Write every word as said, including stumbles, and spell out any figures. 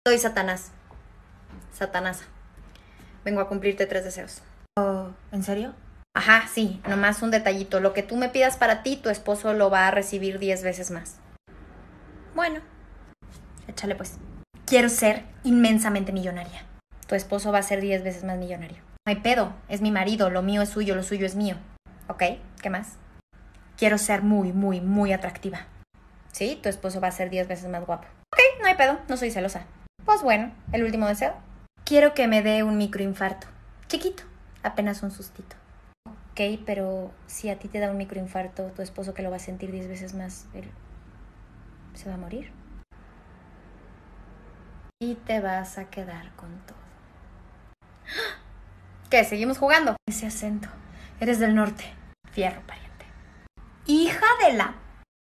Soy Satanás. Satanasa. Vengo a cumplirte tres deseos. Oh, ¿en serio? Ajá, sí, nomás un detallito. Lo que tú me pidas para ti, tu esposo lo va a recibir diez veces más. Bueno, échale pues. Quiero ser inmensamente millonaria. Tu esposo va a ser diez veces más millonario. No hay pedo, es mi marido, lo mío es suyo, lo suyo es mío. ¿Ok? ¿Qué más? Quiero ser muy, muy, muy atractiva. Sí, tu esposo va a ser diez veces más guapo. Ok, no hay pedo, no soy celosa. Pues bueno, el último deseo. Quiero que me dé un microinfarto. Chiquito, apenas un sustito. Ok, pero si a ti te da un microinfarto, tu esposo que lo va a sentir diez veces más, él se va a morir. Y te vas a quedar con todo. ¿Qué? ¿Seguimos jugando? Ese acento. Eres del norte. Fierro, pariente. Hija de la